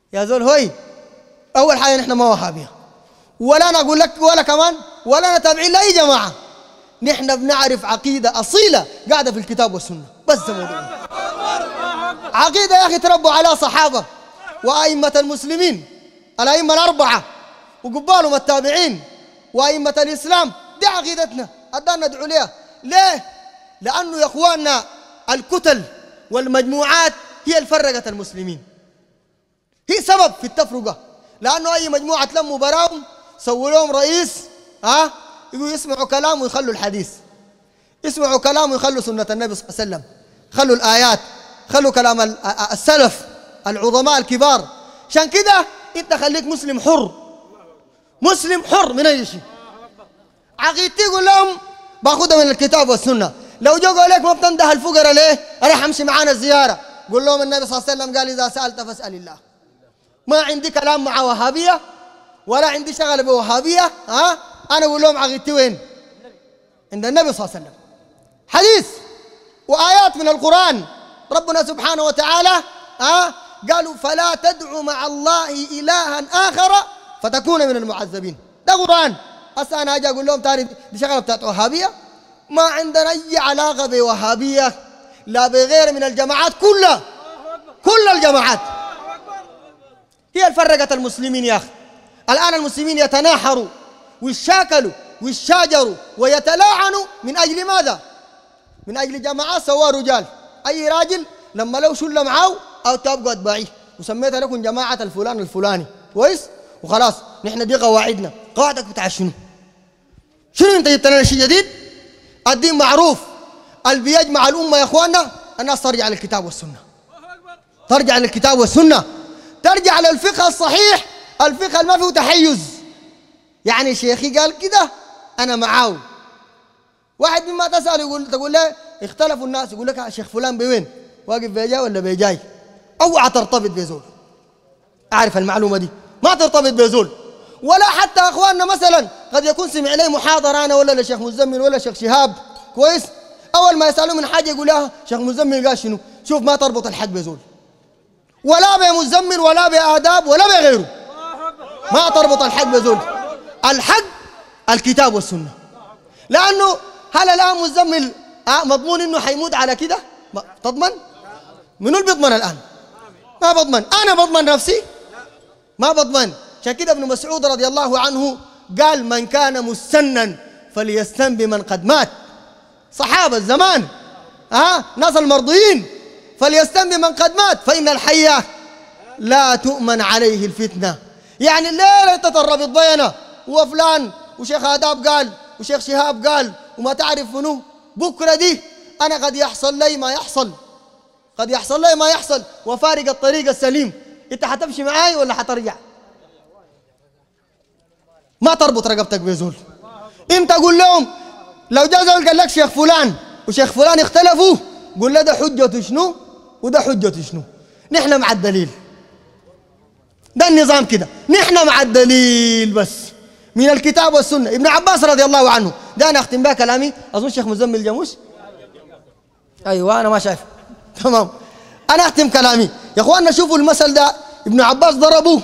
يا زول هوي، أول حاجة نحن ما وهابية، ولا أنا أقول لك ولا كمان ولا أنا تابعين لأي جماعة. نحن بنعرف عقيدة أصيلة قاعدة في الكتاب والسنة، بس ده موضوع عقيدة يا أخي تربوا على صحابة وأئمة المسلمين، الأئمة الأربعة وقبالهم التابعين وأئمة الإسلام. دي عقيدتنا أدانا ندعو لها. ليه؟ لأنه يا إخواننا الكتل والمجموعات هي الفرقة المسلمين، هي سبب في التفرقة. لأنه أي مجموعة تلموا براهم سووا لهم رئيس يقولوا يسمعوا كلام ويخلوا الحديث، يسمعوا كلام ويخلوا سنة النبي صلى الله عليه وسلم، خلوا الآيات، خلوا كلام السلف العظماء الكبار. عشان كده أنت خليك مسلم حر، مسلم حر من أي شيء. عقيدتي قول لهم باخذها من الكتاب والسنة. لو جو قال لك ما بتنده الفقراء ليه؟ راح امشي معانا الزيارة، قول لهم النبي صلى الله عليه وسلم قال إذا سألت فاسأل الله. ما عندي كلام مع وهابية ولا عندي شغل بوهابية. أنا أقول لهم عقيدتي وين؟ عند النبي صلى الله عليه وسلم، حديث وآيات من القرآن. ربنا سبحانه وتعالى قالوا فلا تدعوا مع الله إلها آخر فتكون من المعذبين. ده قرآن. هسه أنا أجي أقول لهم تاني دي شغلة بتاعت وهابية؟ ما عندنا أي علاقة بوهابية لا بغير من الجماعات كلها، كل الجماعات هي الفرقة المسلمين يا أخي. الآن المسلمين يتناحروا ويشاكلوا ويشاجروا ويتلاعنوا من أجل ماذا؟ من أجل جماعات سوا رجال. أي راجل لما لو شل معاه أو تبقى أتباعيه وسميتها لكم جماعة الفلان الفلاني كويس وخلاص. نحن دي قواعدنا. قواعدك بتاع شنو؟ شنو أنت جبت لنا شيء جديد؟ الدين معروف. اللي بيجمع الأمة يا إخواننا الناس ترجع للكتاب والسنة، ترجع للكتاب والسنة، ترجع للفقه الصحيح، الفقه اللي ما فيه تحيز. يعني شيخي قال كده أنا معاه. واحد مما تسأل تقول له اختلفوا الناس، يقول لك شيخ فلان بوين؟ واقف بيجاي ولا بيجاي؟ اوعى ترتبط بزول. أعرف المعلومة دي، ما ترتبط بزول. ولا حتى أخواننا مثلا قد يكون سمع لي محاضرة أنا ولا لشيخ مزمل ولا شيخ شهاب كويس، أول ما يسألوا من حاجة يقول لها شيخ مزمل قال شنو؟ شوف ما تربط الحق بزول، ولا بمزمل ولا بآداب ولا بغيره. ما تربط الحق بزول. الحق الكتاب والسنة. لأنه هل الآن مزمل مضمون إنه حيموت على كده؟ تضمن؟ منو اللي بيضمن الآن؟ ما بضمن. أنا بضمن نفسي؟ ما بضمن. عشان كده ابن مسعود رضي الله عنه قال من كان مستنا فليستن بمن قد مات. صحابة الزمان ناس المرضيين، فليستن بمن قد مات فإن الحي لا تؤمن عليه الفتنة. يعني الليلة انت تربط بينا وفلان وشيخ آداب قال وشيخ شهاب قال وما تعرف منه، بكرة دي أنا قد يحصل لي ما يحصل، قد يحصل لي ما يحصل وفارق الطريق السليم. انت حتمشي معاي ولا حترجع؟ ما تربط رقبتك بزول. انت قول لهم لو جاء زول قال لك شيخ فلان وشيخ فلان اختلفوا، قول له ده حجته شنو وده حجته شنو. نحن مع الدليل. ده النظام كده، نحن مع الدليل بس من الكتاب والسنة. ابن عباس رضي الله عنه، ده أنا أختم بها كلامي. أظن شيخ مزمل جاموس، أيوة أنا ما شايف تمام. أنا أختم كلامي يا إخواننا. شوفوا المثل ده ابن عباس ضربوه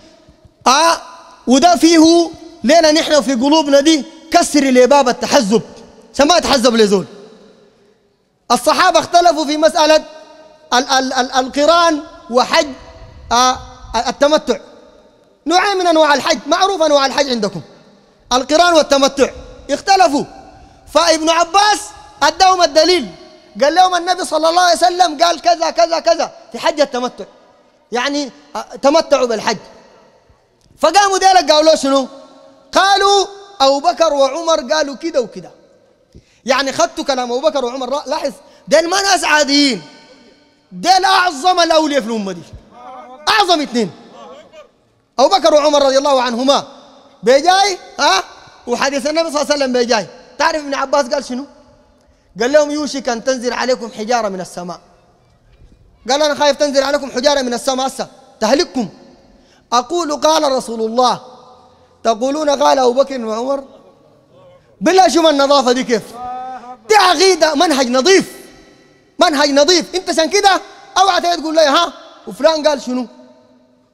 وده فيه لنا نحن في قلوبنا دي كسر لباب التحزب. سما يتحزب لزول. الصحابة اختلفوا في مسألة القران وحج التمتع. نوعين من أنواع الحج، معروف أنواع الحج عندكم، القران والتمتع. اختلفوا، فابن عباس أداهم الدليل، قال لهم النبي صلى الله عليه وسلم قال كذا كذا كذا في حج التمتع، يعني تمتعوا بالحج. فقاموا ديلك قالوا شنو؟ قالوا أبو بكر وعمر قالوا كده وكده. يعني خدتوا كلام أبو بكر وعمر. لاحظ ديل ما ناس عاديين، ديل أعظم الأولياء في الأمة دي، أعظم اثنين أبو بكر وعمر رضي الله عنهما. بيجاي وحديث النبي صلى الله عليه وسلم بيجاي. تعرف ابن عباس قال شنو؟ قال لهم يوشك أن تنزل عليكم حجارة من السماء. قال أنا خايف تنزل عليكم حجارة من السماء هسه تهلككم. أقول قال رسول الله تقولون قال أبو بكر وعمر. بالله شوف النظافة دي كيف. دي عقيدة، منهج نظيف، منهج نظيف. انت عشان كده اوعى تقول لي وفلان قال شنو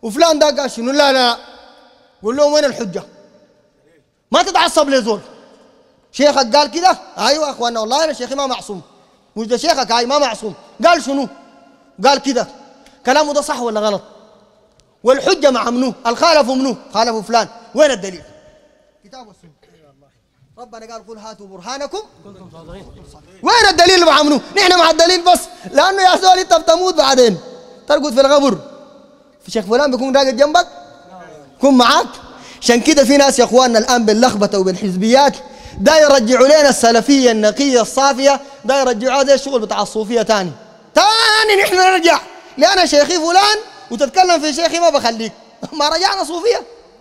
وفلان ده قال شنو، لا لا، قول لهم وين الحجة؟ ما تتعصب لزول. شيخك قال كده، ايوه يا اخوانا والله انا شيخي ما معصوم. مش ده شيخك هاي ما معصوم، قال شنو؟ قال كده، كلامه ده صح ولا غلط؟ والحجة مع منو؟ الخالفوا منو؟ خالفوا فلان، وين الدليل؟ كتاب والسنة. ربنا قال قل هاتوا برهانكم كنتم صادقين. وين الدليل مع منو؟ نحن مع الدليل بس، لانه يا زول انت بتموت بعدين ترقد في القبر، في شيخ فلان بيكون راقد جنبك؟ يكون معاك؟ عشان كده في ناس يا اخواننا الان باللخبطه وبالحزبيات دا يرجعوا لنا السلفيه النقيه الصافيه، دا يرجعوها زي الشغل بتاع الصوفيه تاني نحن نرجع لأنا شيخي فلان وتتكلم في شيخي ما بخليك. ما رجعنا صوفيه،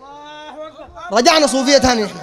رجعنا صوفيه تاني. نحن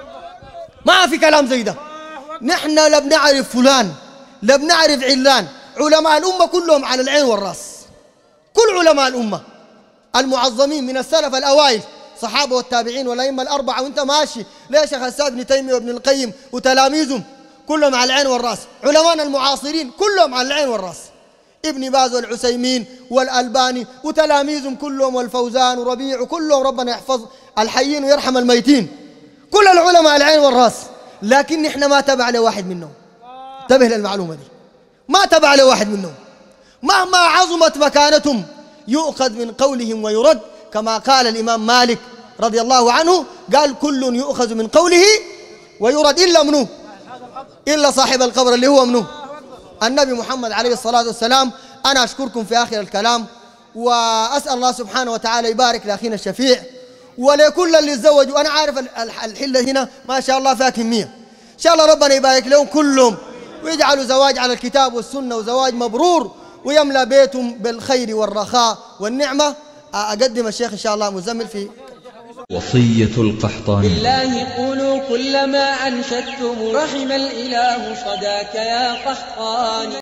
ما في كلام زي ده. نحن لا بنعرف فلان لا بنعرف علان، علماء الامه كلهم على العين والراس، كل علماء الامه المعظمين من السلف الاوائل، صحابه والتابعين والائمه الاربعه، وانت ماشي ليش شيخ الاسلام ابن تيميه وابن القيم وتلاميذهم كلهم على العين والراس، علماءنا المعاصرين كلهم على العين والراس، ابن باز والعثيمين والالباني وتلاميذهم كلهم والفوزان وربيع وكلهم، ربنا يحفظ الحيين ويرحم الميتين، كل العلماء على العين والراس. لكن نحن ما تبع لواحد منهم، انتبه للمعلومه دي، ما تبع لواحد منهم، مهما عظمت مكانتهم يؤخذ من قولهم ويرد، كما قال الإمام مالك رضي الله عنه، قال كل يؤخذ من قوله ويرد إلا منه، إلا صاحب القبر اللي هو منه النبي محمد عليه الصلاة والسلام. أنا أشكركم في آخر الكلام، وأسأل الله سبحانه وتعالى يبارك لأخينا الشفيع ولكل اللي تزوجوا. أنا عارف الحلة هنا ما شاء الله فيها كمية، إن شاء الله ربنا يبارك لهم كلهم ويجعلوا زواج على الكتاب والسنة وزواج مبرور ويملأ بيتهم بالخير والرخاء والنعمة. أقدم الشيخ إن شاء الله مزمل في وصية القحطاني. بالله قولوا كل ما أنشدتم رحم الإله صداك يا قحطاني.